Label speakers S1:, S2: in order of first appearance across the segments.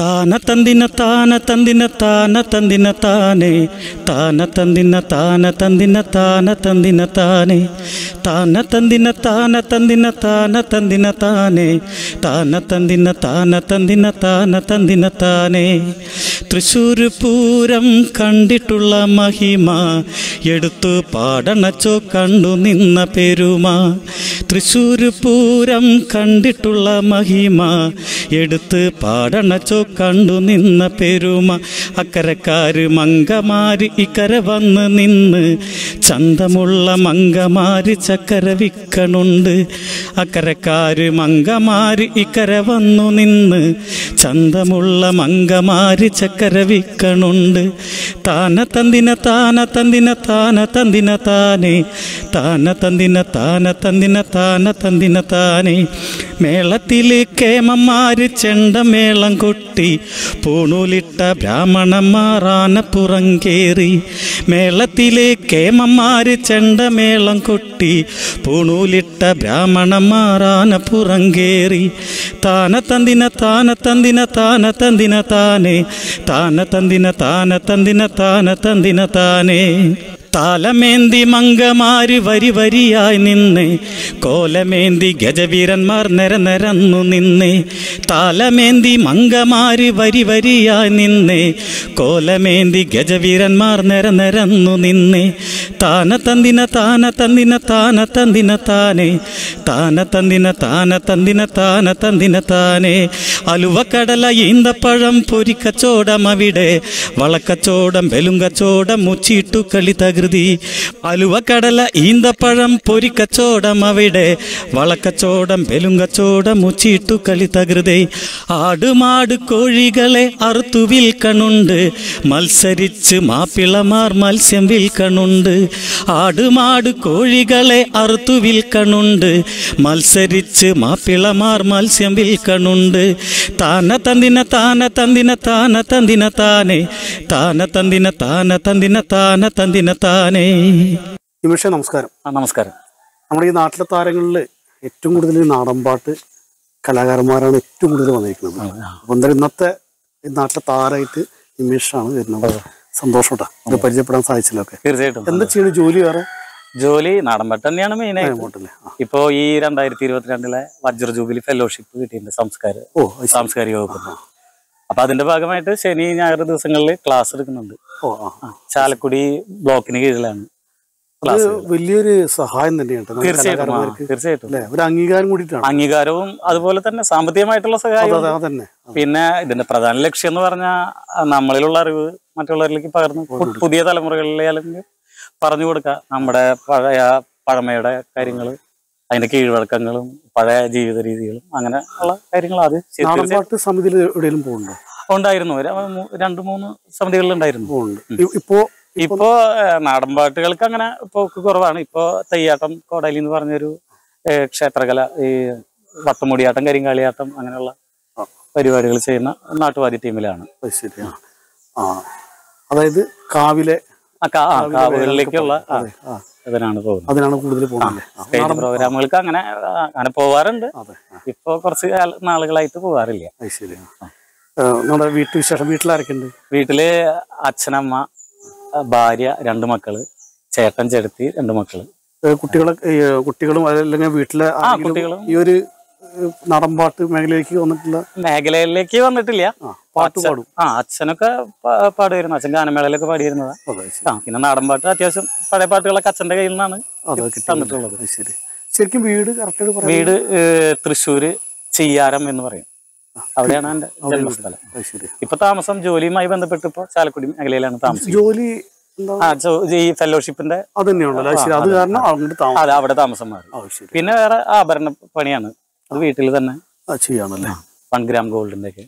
S1: താന തന്ദിന താന തന്ദിന താന തന്ദിന താനേ താന തന്ദിന താന തന്ദിന താന തന്ദിന താനേ താന തന്ദിന താന തന്ദിന താന തന്ദിന താനേ താന തന്ദിന താന തന്ദിന താന തന്ദിന താനേ. തൃശ്ശൂർ പൂരം കണ്ടിട്ടുള്ള മഹിമ എടുത്തു പാടണച്ചോ കണ്ടു നിന്ന പെരുമ. തൃശ്ശൂർ പൂരം കണ്ടിട്ടുള്ള മഹിമ എടുത്ത് പാടണച്ചോ കണ്ടു നിന്ന പെരുമ. അക്കരക്കാര് മങ്കമാര് ഇക്കര വന്ന് നിന്ന് ചന്തമുള്ള മങ്കമാര് ചക്കര വിക്കണുണ്ട്. അക്കരക്കാര് മങ്കമാര് ഇക്കര വന്നു നിന്ന് ചന്തമുള്ള മങ്കമാര് ചക്കര വിക്കണുണ്ട്. താന തന്ദിന താന തന്ദിന താന തന്ദിന താനേ താന തന്ദിന താന തന്ദിന താന തന്ദിന താനേ. മേളത്തില് കേമന്മാര് ചെണ്ടമേളം കൊട്ടി പൂണൂലിട്ട ബ്രാഹ്മണന്മാറാന പുറങ്കേറി. മേളത്തിലെ കേമന്മാര് ചെണ്ടമേളം കൊട്ടി പൂണൂലിട്ട ബ്രാഹ്മണന്മാറാന പുറങ്കേറി. താന തന്ദിന താന തന്ദിന താന തന്ദിന താനേ താന തന്ദിന താന തന്ദിന താന തന്ദിന താനേ. താലമേന്തി മങ്കമാര് വരി വരിയായി നിന്നേ കോലമേന്തി ഗജവീരന്മാർ നിരന്നു നിന്നേ. താലമേന്തി മങ്കമാര് വരി വരിയായി നിന്നേ കോലമേന്തി ഗജവീരന്മാർ നിരന്നു നിന്നേ. താന തന്ദിന താന തന്ദിന താന തന്ദിന താനേ താന തന്ദിന താന തന്ദിന താന തന്ദിന താനേ. അലുവക്കടല ഈന്തപ്പഴം പൊരിക്കച്ചോടം അവിടെ വളക്കച്ചോടം വെലുങ്കച്ചോടം മുച്ചിട്ടു കളി തകൃതി. അലുവക്കടല ഈന്തപ്പഴം പൊരിക്കച്ചോടം അവിടെ വളക്കച്ചോടം വെലുങ്കച്ചോടം മുച്ചിട്ടു കളി തകൃതി. ആടുമാട് കോഴികളെ അറുത്തു വിൽക്കണുണ്ട് മത്സരിച്ച് മാപ്പിളമാർ മത്സ്യം വിൽക്കണുണ്ട്. ആടുമാട് കോഴികളെ അറുത്തു വിൽക്കണുണ്ട് മത്സരിച്ച് മാപ്പിളമാർ മത്സ്യം വിൽക്കണുണ്ട്. താന തന്ദിന താന തന്ദിന താന തന്ദിന താനേ താന തന്ദിന താന തന്ദിന താന തന്ദിന താനേ.
S2: നിമിഷ നമസ്കാരം.
S1: നമസ്കാരം.
S2: നമ്മുടെ ഈ നാട്ടിലെ താരങ്ങളിൽ ഏറ്റവും കൂടുതൽ നാടൻപാട്ട് കലാകാരന്മാരാണ് ഏറ്റവും കൂടുതൽ വന്നിരിക്കുന്നത്. അപ്പോൾ എന്തായാലും ഇന്നത്തെ ഈ നാട്ടിലെ താരമായിട്ട് നിമിഷാണ് വരുന്നത്. സന്തോഷം കേട്ടോ ഇത് പരിചയപ്പെടാൻ സാധിച്ചില്ലൊക്കെ.
S1: തീർച്ചയായിട്ടും.
S2: എന്താ ചെയ്യുന്നത് ജോലി? വേറെ
S1: ജോലി നാടൻപാട്ട് തന്നെയാണ് മെയിനായിട്ട്. ഇപ്പോ ഈ 2022 വജ്ര ജൂബിലി ഫെലോഷിപ്പ് കിട്ടിയിട്ടുണ്ട് സാംസ്കാരിക വകുപ്പ്. അപ്പൊ അതിന്റെ ഭാഗമായിട്ട് ശനി ഞായർ ദിവസങ്ങളിൽ ക്ലാസ് എടുക്കുന്നുണ്ട്. ചാലക്കുടി ബ്ലോക്കിന് കീഴിലാണ്.
S2: വലിയൊരു സഹായം തന്നെയാണ്.
S1: തീർച്ചയായിട്ടും
S2: ഒരു അംഗീകാരം കൂടിയിട്ടാണ്.
S1: അംഗീകാരവും അതുപോലെ തന്നെ സാമ്പത്തികമായിട്ടുള്ള സഹായം. പിന്നെ ഇതിന്റെ പ്രധാന ലക്ഷ്യം എന്ന് പറഞ്ഞാൽ നമ്മളിലുള്ള അറിവ് മറ്റുള്ളവരിലേക്ക് പകർന്ന് പുതിയ തലമുറകളിലെ അല്ലെങ്കിൽ പറഞ്ഞു കൊടുക്കുക. നമ്മുടെ പഴമയുടെ കാര്യങ്ങൾ, അതിന്റെ കീഴ്വഴക്കങ്ങളും പഴയ ജീവിത രീതികളും അങ്ങനെ ഉള്ള കാര്യങ്ങൾ
S2: നാടൻപാട്ട് സമിതിയിൽ എവിടെയെങ്കിലും പോകുന്നുണ്ടോ?
S1: ഉണ്ടായിരുന്നു. 2-3 സമിതികളിൽ ഉണ്ടായിരുന്നു. ഇപ്പോ നാടൻപാട്ടുകൾക്ക് അങ്ങനെ പോക്ക് കുറവാണ്. ഇപ്പോ തെയ്യാട്ടം കോടാലി എന്ന് പറഞ്ഞൊരു ക്ഷേത്രകല, ഈ വട്ടമുടിയാട്ടം കരിങ്കാളിയാട്ടം അങ്ങനെയുള്ള പരിപാടികൾ ചെയ്യുന്ന നാട്ടുവാദി ടീമിലാണ്.
S2: അതായത്
S1: കാവുകളിലേക്കുള്ള അതിനാണ്
S2: കൂടുതൽ പോകുന്നത്.
S1: സ്റ്റേജ് പ്രോഗ്രാമുകൾക്ക് അങ്ങനെ പോവാറുണ്ട്. ഇപ്പൊ കുറച്ച് നാളുകളായിട്ട് പോവാറില്ല.
S2: നമ്മുടെ വീട്ടുവിശേഷം, വീട്ടിലാരൊക്കെ ഉണ്ട്?
S1: വീട്ടില് അച്ഛനമ്മ, ഭാര്യ, 2 മക്കള്, ചേട്ടൻ ചേട്ടത്തി, 2 മക്കള്.
S2: കുട്ടികളും അല്ലെങ്കിൽ വീട്ടിലെ
S1: കുട്ടികളും
S2: ഈ ഒരു നാടൻപാട്ട് മേഖലയിലേക്ക്
S1: വന്നിട്ടില്ല.
S2: പാട്ട് പാടും.
S1: അച്ഛനൊക്കെ പാടുമായിരുന്നു. അച്ഛൻ ഗാനമേളയിലൊക്കെ പാടിയിരുന്നതാ. പിന്നെ നാടൻപാട്ട് അത്യാവശ്യം പഴയ പാട്ടുകളൊക്കെ അച്ഛന്റെ കയ്യിൽ നിന്നാണ് തന്നിട്ടുള്ളത്.
S2: ശരിക്കും വീട്
S1: തൃശ്ശൂര് ചെയ്യാരം എന്ന് പറയും. അവിടെയാണ് എന്റെ ജന്മസ്ഥലം. ഇപ്പൊ താമസം ജോലിയുമായി ബന്ധപ്പെട്ട് ഇപ്പൊ ചാലക്കുടി മേഖലയിലാണ് താമസം.
S2: ജോലി
S1: ഈ ഫെലോഷിപ്പിന്റെ അവിടെ താമസം മാറി. പിന്നെ വേറെ ആഭരണ പണിയാണ്. അത് വീട്ടിൽ തന്നെ
S2: ചെയ്യാണല്ലേ.
S1: 1 ഗ്രാം ഗോൾഡിന്റെ ഒക്കെ.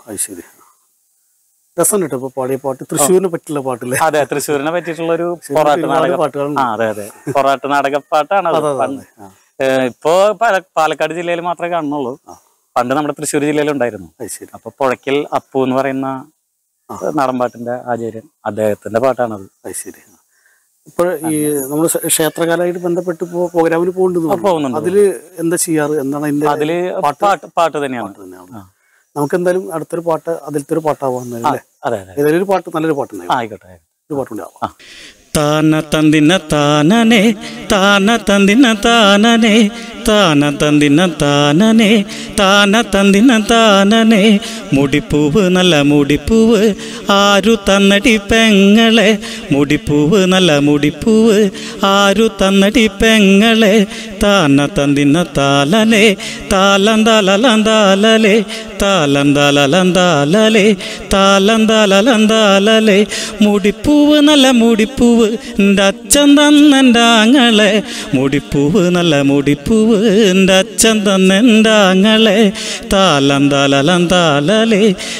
S2: രസം കിട്ടും പാടിയ പാട്ട്. തൃശ്ശൂരിനെ പറ്റിയുള്ള പാട്ടില്ലേ?
S1: അതെ, തൃശ്ശൂരിനെ പറ്റിയിട്ടുള്ള ഒരു പൊറാട്ട് നാടക പാട്ടുകൾ. അതെ, പൊറാട്ട് നാടക പാട്ടാണ്. ഇപ്പോ പാലക്കാട് ജില്ലയിൽ മാത്രമേ കാണുന്നുള്ളൂ. പണ്ട് നമ്മുടെ തൃശ്ശൂർ ജില്ലയിലുണ്ടായിരുന്നു. അപ്പൊ പുഴയ്ക്കൽ അപ്പു എന്ന് പറയുന്ന നാടൻപാട്ടിന്റെ ആചാര്യൻ, അദ്ദേഹത്തിന്റെ പാട്ടാണത്.
S2: ഇപ്പോൾ ഈ നമ്മൾ ക്ഷേത്രകലയായിട്ട് ബന്ധപ്പെട്ട് പ്രോഗ്രാമിന് പോകുന്നുണ്ട്. അതില് എന്താ ചെയ്യാറ്? എന്താണ് അതിന്റെ?
S1: അതില് പാട്ട് തന്നെയാണ്.
S2: നമുക്ക് എന്തായാലും അടുത്തൊരു പാട്ട് അതിലത്തെ ഒരു പാട്ടാവാൻ
S1: അതെ അതെ
S2: ഏതായാലും ഒരു പാട്ട് നല്ലൊരു പാട്ടുണ്ടാവും
S1: ആയിക്കോട്ടെ
S2: ഒരു പാട്ടുണ്ടാവാം
S3: താന തന്തിന താനനെ താന തന്തിന താനനെ താന തന്തിന താനനെ താന തന്തിന താനനെ മുടിപ്പൂവ് നല്ല മുടിപ്പൂവ് ആരു തന്നടി പെങ്ങളെ മുടിപ്പൂവ് നല്ല മുടിപ്പൂവ് ആരു തന്നടി പെങ്ങളെ താന തന്തിന താലനെ താലന്താലന്താലേ താലന്താലന്താലേ താലന്താലന്താലേ മുടിപ്പൂവ് നല്ല മുടിപ്പൂവ് എൻ്റെ അച്ഛൻ തന്നെൻ്റെ ആങ്ങളെ മുടിപ്പൂവ് നല്ല മുടിപ്പൂവ് എൻ്റെ അച്ഛൻ തന്നെൻ്റെ ആങ്ങളെ താലന്താലന്താലേ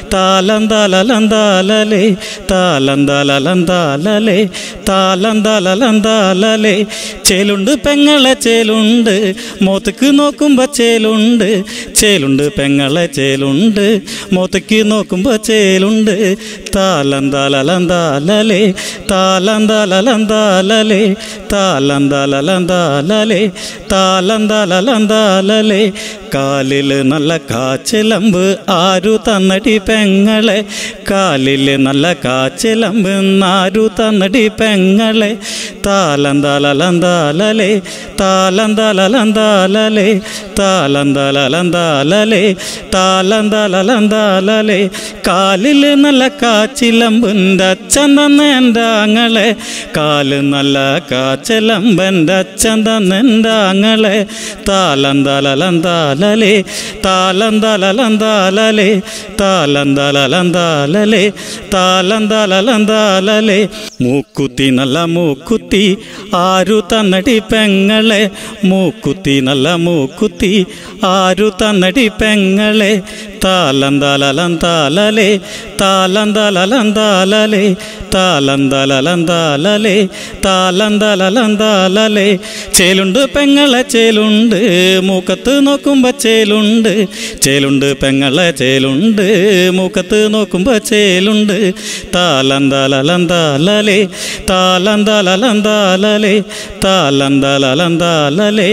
S3: താലന്താലന്താലേ താലന്താലന്താലേ താലന്താലന്താലേ ചേലുണ്ട് പെങ്ങളെ ചേലുണ്ട് മോത്തക്ക് നോക്കുമ്പോൾ ചേലുണ്ട് ചേലുണ്ട് പെങ്ങളെ ചേലുണ്ട് മോത്തക്ക് നോക്കുമ്പോൾ ചേലുണ്ട് താലന്താലന്താലേ താലന്താലന്താലേ താലന്താലന്താലേ താലന്താലന്താലേ കാലിൽ നല്ല കാച്ചിലമ്പ് ആരു തന്നടി പെങ്ങളെ കാലിൽ നല്ല കാച്ചിലമ്പ് ആരു തന്നടി പെങ്ങളെ താലന്താലന്താലേ താലന്താലന്താലേ താലന്താലന്താലേ താലന്താലന്താലേ കാലിൽ നല്ല കാച്ചിലമ്പുൻ്റെ അച്ഛൻ തന്നെൻ്റെ ആങ്ങളെ കാല് നല്ല കാച്ചിലമ്പൻ്റെ അച്ഛൻ തന്നെൻ്റെ ആങ്ങളെ താലന്താലന്താലേ താലന്താലന്താലേ താലന്താലന്താലേ താലന്താലന്താലേ മൂക്കുത്തി നല്ല മൂക്കുത്തി ആരു തന്നടി പെങ്ങളെ മൂക്കുത്തി നല്ല മൂക്കുത്തി ആരു തന്നടി പെങ്ങളെ താലന്താലന്താലേ താലന്താലന്താലേ താലന്താലന്താലേ താലന്താലന്താലേ ചേലുണ്ട് പെങ്ങളെ ചേലുണ്ട് മൂക്കത്ത് നോക്കുമ്പോൾ ചേലുണ്ട് ചേലുണ്ട് പെങ്ങളെ ചേലുണ്ട് മൂക്കത്ത് നോക്കുമ്പോൾ ചേലുണ്ട് താലന്താലന്താലേ താലന്താലന്താലേ താലന്താലന്താലേ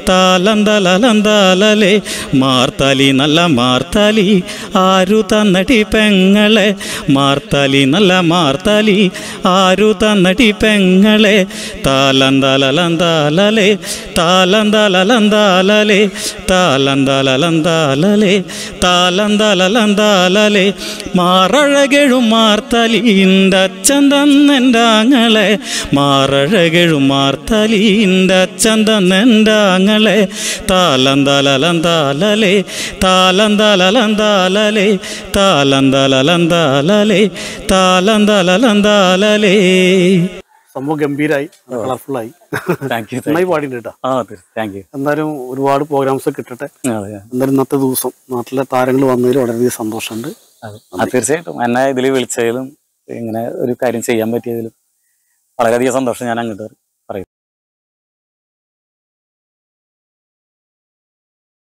S3: താലന്താലന്താലേ മാർത്താലി നല്ല മാർത്താലി ആരു തന്നടി പെങ്ങളെ മാർത്താലി നല്ല മാർത്താലി ആരു തന്നടി പെങ്ങളെ താലന്താലന്താലേ താലന്താലന്താലേ താലന്താലന്താലേ താലന്താലന്താലേ മാറഴകെഴും മാർത്താലിൻ്റെ അച്ഛൻ തന്നെൻ്റെ ആങ്ങളെ മാറഴകെഴും മാർത്താലിൻ്റെ അച്ഛൻ തന്നെൻ്റെ ആങ്ങളെ താലന്താലന്താലേ താലന്താലന്താലേ താലന്താലന്താലേ താലന്താലന്താലേ
S2: സംഭവം ഗംഭീരായി കളർഫുള്ളായി നന്നായി പാടിയിട്ടുണ്ട് കേട്ടോ
S1: താങ്ക് യു
S2: എന്തായാലും ഒരുപാട് പ്രോഗ്രാംസ് കിട്ടട്ടെ എന്തായാലും ഇന്നത്തെ ദിവസം നാട്ടിലെ താരങ്ങൾ വന്നതിൽ വളരെയധികം സന്തോഷമുണ്ട്
S1: തീർച്ചയായിട്ടും എന്നെ ഇതിൽ വിളിച്ചതിലും ഇങ്ങനെ ഒരു കാര്യം ചെയ്യാൻ പറ്റിയതിലും വളരെയധികം സന്തോഷം ഞാൻ അങ്ങോട്ട്